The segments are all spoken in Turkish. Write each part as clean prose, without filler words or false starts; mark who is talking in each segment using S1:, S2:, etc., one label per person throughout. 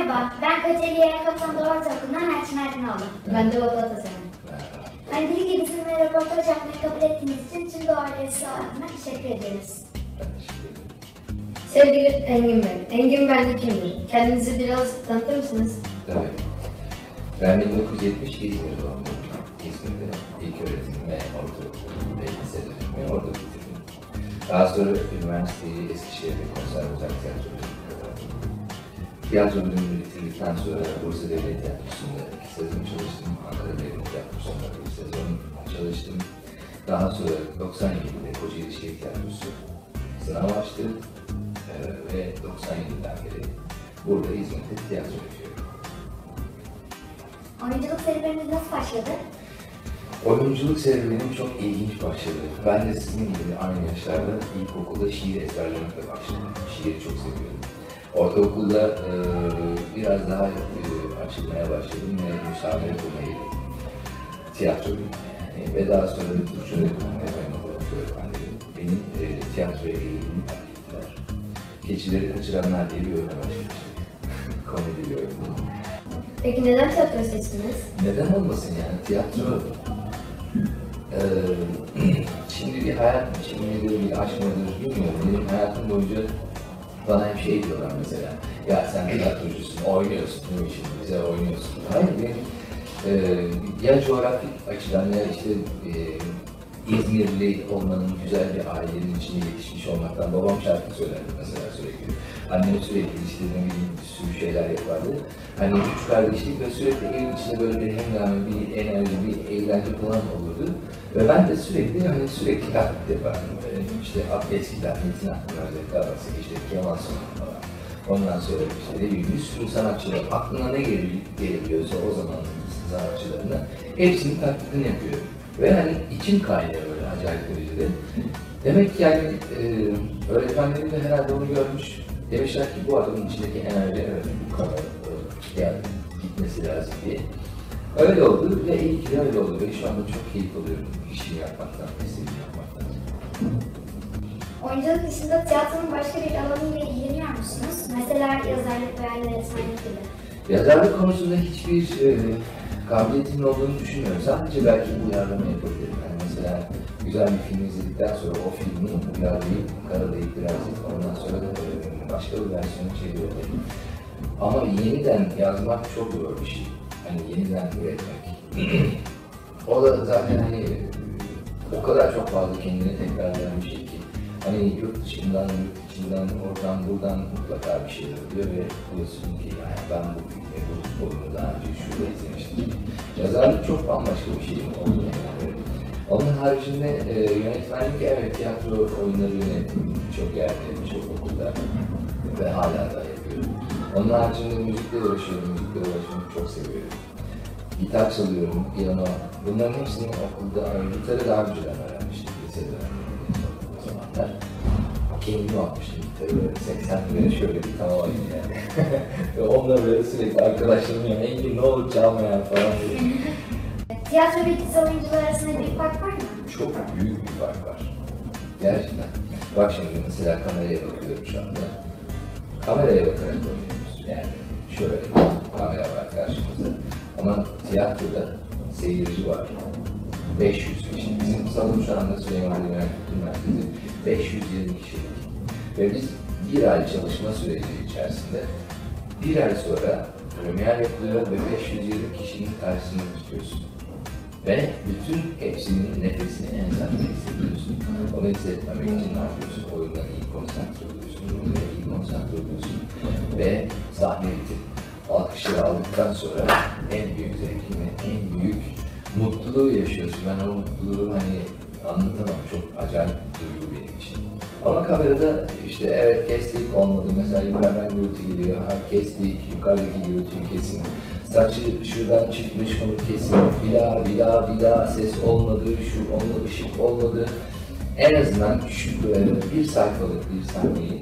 S1: Merhaba, ben Kocaeli Yerel Kaptan Doğru Okulu'ndan Elçin Aydinoğlu. Ben de Vatan Tasarım. Öncelikle bizimle röportaj yapmayı kabul ettiğiniz için tüm Doğru Ailesi adına teşekkür ederiz.
S2: Sevgili Engin Bey, Engin Bence kimdir? Kendinizi biraz tanıtır mısınız?
S3: Tabii. Ben 1970 İzmir doğumluyum. İzmir'de ilköğretim ve ortaokul ve liselerimi orada bitirdim. Daha sonra üniversiteyi Eskişehir'de Konservatuar Tiyatro'da kazandım. Tiyatro bölümünü bitirdikten sonra Bursa Devlet Tiyatrosu'nda 2 sezon çalıştım. Ankara Devlet Tiyatrosu'nda 1 sezon çalıştım. Daha sonra 97'de Kocaeli Şehir Tiyatrosu sınav açtı ve 97'den beri burada İzmir'de tiyatro yapıyorum.
S1: Oyunculuk serüveniniz nasıl başladı?
S3: Oyunculuk serüvenim çok ilginç başladı. Ben de sizin gibi aynı yaşlarda ilkokulda şiir ezberlemekle başladım. Şiiri çok seviyorum. Ortaokulda biraz daha açılmaya başladım ve müsaade yapmayı, tiyatro bilmeye ve daha sonra da Türkçe öğretmenliğe öğretmenlerim benim tiyatroya eğilimimi fark ettiler. Keçileri Kaçıranlar diye bir oyun başlamıştım. Komedi bir oyun.
S2: Peki neden tiyatro seçtiniz?
S3: Neden olmasın yani tiyatro? Şimdi bir hayat biçimi midir, bir aşk mıdır bilmiyorum. Benim hayatım boyunca bana hep şey diyorlar mesela, ya sen tiyatrocusun, oynuyorsun değil mi şimdi, bize oynuyorsun. Hayır, benim ya coğrafik açıdan ya işte İzmirli olmanın, güzel bir ailenin içinde yetişmiş olmaktan, babam şarkı söylerdi mesela sürekli. Annem sürekli işte ne bileyim bir sürü şeyler yapardı. Hani 3 kardeşlik ve sürekli evin içinde böyle bir hengame, bir enerji, bir eğlence falan olurdu. Ve ben de sürekli sürekli taklit yapardım. İşte eskiden Metin Akpınar, Özet Kavası, işte Kemal Sunal falan. Ondan sonra işte ne bileyim bir sürü sanatçılar aklına ne gelebiliyorsa o zaman sanatçılarına hepsinin taklidini yapıyor. Ve hani içim kaynıyor böyle acayip derecede. Demek ki yani öğretmenlerim de herhalde onu görmüş. Demişler ki bu adamın içindeki enerji evet bu kadar yani gitmesi lazım diye. Öyle oldu ve iyi ki de öyle oldu ve şu anda çok keyif alıyorum işimi yapmaktan, mesleğimi yapmaktan.
S1: Oyunculuk dışında tiyatronun başka bir alanıyla ilgileniyor musunuz? Mesela yazarlık veya yönetmenlik gibi.
S3: Yazarlık konusunda hiçbir kabiliyetimin olduğunu düşünmüyorum. Sadece belki uyarlama yapabilirim. Yani mesela güzel bir film izledikten sonra o filmi uyarlayıp, karalayıp birazcık ondan sonra da başka bir versiyonu çevirebilirim. Ama yeniden yazmak çok zor bir şey. Hani yeniden üretmek. O da zaten hani o kadar çok fazla kendini tekrarlayan bir şey ki. Hani yurt dışından, yurt içinden, oradan, buradan mutlaka bir şeyler oluyor ve diyorsun ki yani ben bu filmi, bu oyunu daha önce şurada izlemiştim. Yazarlık çok bambaşka bir şey oldu yani. Onun haricinde yönetmenlik, evet tiyatro oyunları yönettim çok yerde, çok okulda ve hala da yapıyorum. Onun haricinde müzikle uğraşıyorum, müzikle çok seviyorum. Gitar çalıyorum, piyano, bunların hepsini okulda, gitarı daha önceden öğrenmiştim, lisede o zamanlar. Kendim almıştım gitarı böyle 80 liraya şöyle bir tava alayım yani. Ve onunla böyle sürekli arkadaşlarım ya, Engin ne olur çalma ya falan diye.
S1: Tiyatro ve dizi oyuncuları arasında bir fark var mı?
S3: Çok büyük bir fark var. Gerçekten. Bak şimdi mesela kameraya bakıyorum şu anda. Kameraya bakarak oynuyoruz. Yani şöyle kamera var karşımızda. Ama tiyatroda seyirci var. 500 kişi. Bizim salon şu anda Süleyman Demirel Kültür Merkezi 520 kişilik. Ve biz bir ay çalışma süreci içerisinde bir ay sonra premier yapılıyor ve 520 kişinin karşısında tutuyorsun. Ve bütün hepsinin nefesini ensende hissediyorsun. Onu hissetmemek için ne yapıyorsun? Oyuna iyi konsantre oluyorsun, oyuna iyi konsantre oluyorsun. Ve sahne bitip alkışları aldıktan sonra en büyük zevkini, en büyük mutluluğu yaşıyorsun. Ben o mutluluğu hani anlatamam, çok acayip bir duygu benim için. Ama kamerada işte evet kestik olmadı, mesela yukarıdan gürültü geliyor, ha kestik, yukarıdaki gürültüyü kesin. Saçı şuradan çıkmış, onu kesin, bir daha ses olmadı, şu olmadı, ışık olmadı. En azından şu bir sayfalık bir sahneyi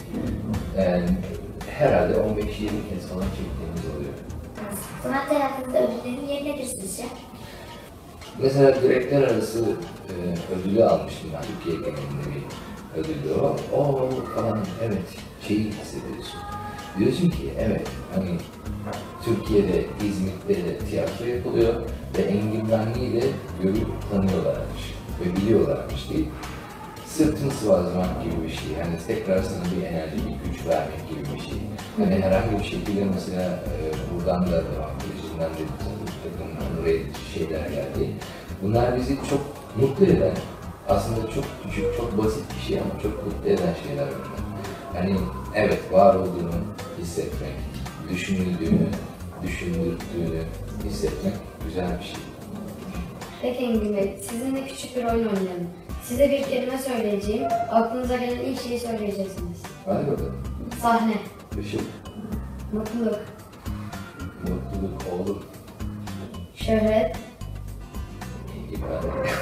S3: herhalde 15-20 kez falan çektiğimiz oluyor.
S1: Sanat hayatınızda ödüllerin yeri nedir sizce?
S3: Mesela direktör arası ödülü almıştım ben, Türkiye genelinde bir ödülü o falan, evet şeyi hissediyorsun. Diyorsun ki evet, hani Türkiye'de, İzmit'te de tiyatro yapılıyor ve Engin Benli'yi de görüp tanıyorlarmış ve biliyorlarmış değil. Sırtını sıvazlamak gibi bir şey, yani tekrar sana bir enerji, bir güç vermek gibi bir şey. Hani herhangi bir şekilde mesela buradan da devam edeceğinden de bir takım onur edici şeyler geldi. Bunlar bizi çok mutlu eden, aslında çok küçük, çok basit bir şey ama çok mutlu eden şeyler bunlar. Hani evet, var olduğunu hissetmek, düşünüldüğünü, düşündürdüğünü hissetmek güzel bir şey.
S2: Peki Engin Bey, sizinle küçük bir oyun oynayalım. Size bir kelime söyleyeceğim, aklınıza gelen ilk şeyi söyleyeceksiniz.
S3: Hadi bakalım.
S2: Sahne,
S3: Işık,
S2: mutluluk,
S3: mutluluk, oğlum,
S2: şöhret,
S3: İbrahim.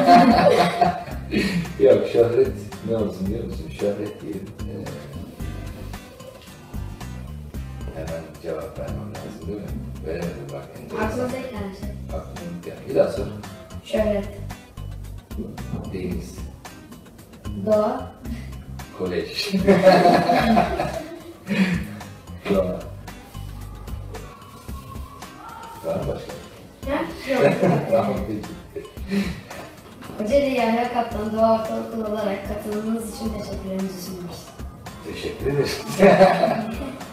S3: Yok, şöhret ne olsun biliyor musun? Şöhret diyelim. Hemen cevap vermem lazım değil mi? Veremedim bak.
S2: aklınıza gelen şey.
S3: Aklım geldi. Bir daha sor.
S2: Şöhret,
S3: Deniz,
S2: doğa,
S3: kolej. Doğa. Var mı başka?
S2: ha? Yok.
S3: Tamam peki.
S2: Kocaeli Yahya Kaptan Doğa Ortaokulu olarak katılımınız için teşekkürlerimizi sunuyoruz.
S3: Teşekkür ederim.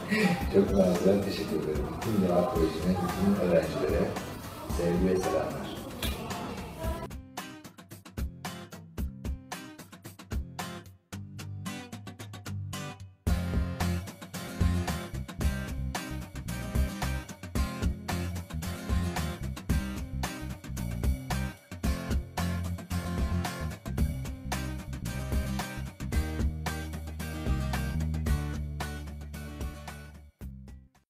S3: Çok nazlı, teşekkür ederim. Bütün Doğa Koleji'ne, bütün öğrencilere sevgi ve selamlar.